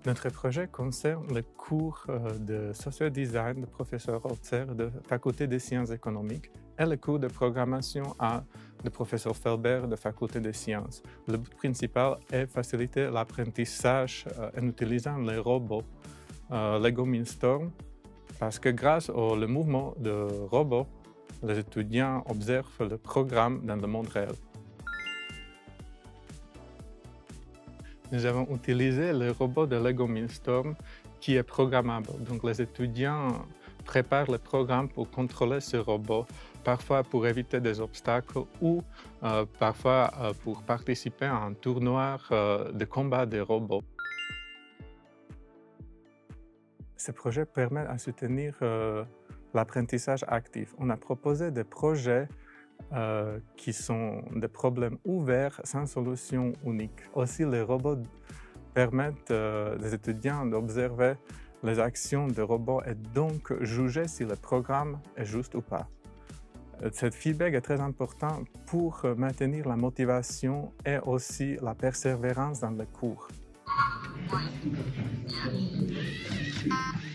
Notre projet concerne le cours de socio-design de professeur Holzer de Faculté des sciences économiques et le cours de programmation de professeur Felber de Faculté des sciences. Le but principal est faciliter l'apprentissage en utilisant les robots Lego Mindstorm parce que grâce au mouvement de robots, les étudiants observent le programme dans le monde réel. Nous avons utilisé le robot de Lego Mindstorm qui est programmable. Donc les étudiants préparent le programme pour contrôler ce robot, parfois pour éviter des obstacles ou parfois pour participer à un tournoi de combat des robots. Ce projet permet de soutenir l'apprentissage actif. On a proposé des projets qui sont des problèmes ouverts sans solution unique. Aussi, les robots permettent aux étudiants d'observer les actions des robots et donc juger si le programme est juste ou pas. Cette feedback est très important pour maintenir la motivation et aussi la persévérance dans le cours.